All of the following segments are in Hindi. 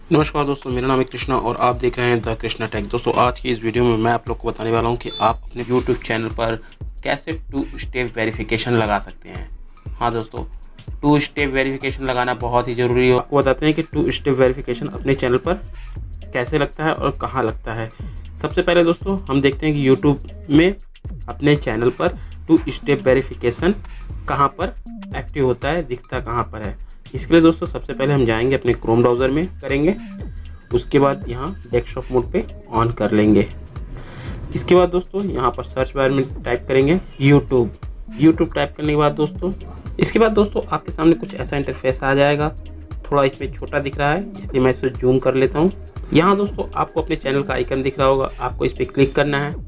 नमस्कार दोस्तों, मेरा नाम है कृष्णा और आप देख रहे हैं द कृष्णा टेक। दोस्तों, आज की इस वीडियो में मैं आप लोग को बताने वाला हूं कि आप अपने YouTube चैनल पर कैसे 2 स्टेप वेरिफिकेशन लगा सकते हैं। हाँ दोस्तों, 2 स्टेप वेरिफिकेशन लगाना बहुत ही ज़रूरी है। आपको बताते हैं कि 2 स्टेप वेरिफिकेशन अपने चैनल पर कैसे लगता है और कहाँ लगता है। सबसे पहले दोस्तों हम देखते हैं कि YouTube में अपने चैनल पर 2 स्टेप वेरिफिकेशन कहाँ पर एक्टिव होता है, दिखता कहाँ पर है। इसके लिए दोस्तों सबसे पहले हम जाएंगे अपने क्रोम ब्राउज़र में करेंगे, उसके बाद यहाँ डेस्कटॉप मोड पे ऑन कर लेंगे। इसके बाद दोस्तों यहाँ पर सर्च बार में टाइप करेंगे यूट्यूब टाइप करने के बाद दोस्तों इसके बाद दोस्तों आपके सामने कुछ ऐसा इंटरफेस आ जाएगा। थोड़ा इसमें छोटा दिख रहा है इसलिए मैं इसे जूम कर लेता हूँ। यहाँ दोस्तों आपको अपने चैनल का आइकन दिख रहा होगा, आपको इस पर क्लिक करना है।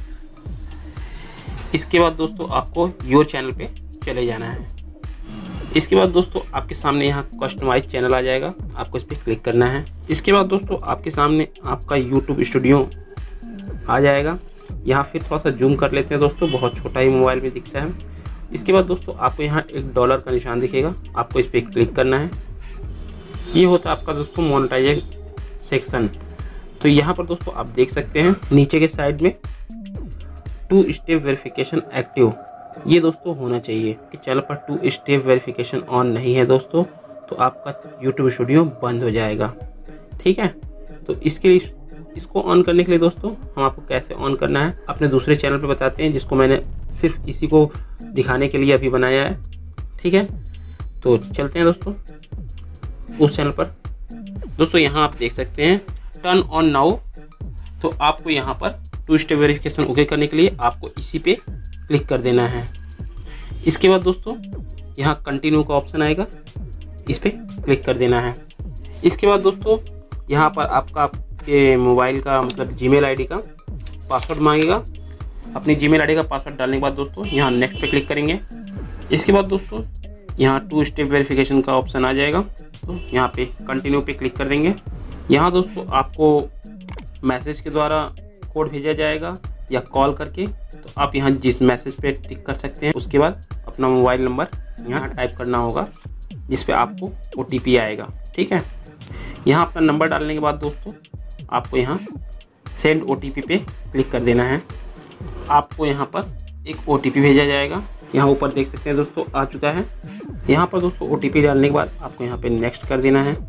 इसके बाद दोस्तों आपको योर चैनल पे चले जाना है। इसके बाद दोस्तों आपके सामने यहाँ कस्टमाइज चैनल आ जाएगा, आपको इस पर क्लिक करना है। इसके बाद दोस्तों आपके सामने आपका YouTube स्टूडियो आ जाएगा। यहाँ फिर थोड़ा सा जूम कर लेते हैं दोस्तों, बहुत छोटा ही मोबाइल में दिखता है। इसके बाद दोस्तों आपको यहाँ $1 का निशान दिखेगा, आपको इस पर क्लिक करना है। ये होता है आपका दोस्तों मोनेटाइज सेक्शन। तो यहाँ पर दोस्तों आप देख सकते हैं नीचे के साइड में 2 स्टेप वेरिफिकेशन एक्टिव, ये दोस्तों होना चाहिए कि चैनल पर 2 स्टेप वेरिफिकेशन ऑन नहीं है दोस्तों, तो आपका YouTube स्टूडियो बंद हो जाएगा। ठीक है, तो इसके लिए इसको ऑन करने के लिए दोस्तों हम आपको कैसे ऑन करना है अपने दूसरे चैनल पे बताते हैं, जिसको मैंने सिर्फ इसी को दिखाने के लिए अभी बनाया है। ठीक है, तो चलते हैं दोस्तों उस चैनल पर। दोस्तों यहाँ आप देख सकते हैं टर्न ऑन नाउ, तो आपको यहाँ पर 2 स्टेप वेरिफिकेशन ओके करने के लिए आपको इसी पे क्लिक कर देना है। इसके बाद दोस्तों यहाँ कंटिन्यू का ऑप्शन आएगा, इस पर क्लिक कर देना है। इसके बाद दोस्तों यहाँ पर आपके मोबाइल का मतलब जीमेल आईडी का पासवर्ड मांगेगा। अपनी जीमेल आईडी का पासवर्ड डालने के बाद दोस्तों यहाँ नेक्स्ट पे क्लिक करेंगे। इसके बाद दोस्तों यहाँ 2 स्टेप वेरिफिकेशन का ऑप्शन आ जाएगा, तो यहाँ पे कंटिन्यू पे क्लिक कर देंगे। यहाँ दोस्तों आपको मैसेज के द्वारा कोड भेजा जाएगा या कॉल करके, तो आप यहाँ जिस मैसेज पे टिक कर सकते हैं। उसके बाद अपना मोबाइल नंबर यहाँ टाइप करना होगा जिस पे आपको OTP आएगा। ठीक है, यहाँ अपना नंबर डालने के बाद दोस्तों आपको यहाँ सेंड OTP पे क्लिक कर देना है। आपको यहाँ पर एक OTP भेजा जाएगा, यहाँ ऊपर देख सकते हैं दोस्तों आ चुका है। यहाँ पर दोस्तों OTP डालने के बाद आपको यहाँ पे नेक्स्ट कर देना है।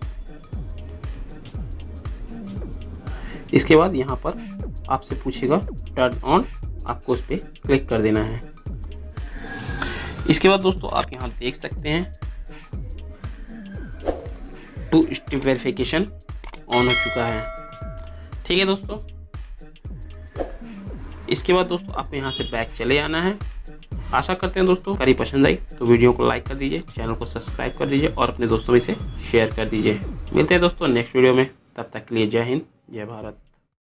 इसके बाद यहाँ पर आपसे पूछेगा टर्न ऑन, आपको उस पर क्लिक कर देना है। इसके बाद दोस्तों आप यहाँ देख सकते हैं 2 स्टेप वेरिफिकेशन ऑन हो चुका है। ठीक है दोस्तों, इसके बाद दोस्तों आपको यहाँ से बैक चले आना है। आशा करते हैं दोस्तों करी पसंद आई तो वीडियो को लाइक कर दीजिए, चैनल को सब्सक्राइब कर दीजिए और अपने दोस्तों में से शेयर कर दीजिए। मिलते हैं दोस्तों नेक्स्ट वीडियो में, तब तक के लिए जय हिंद जय भारत।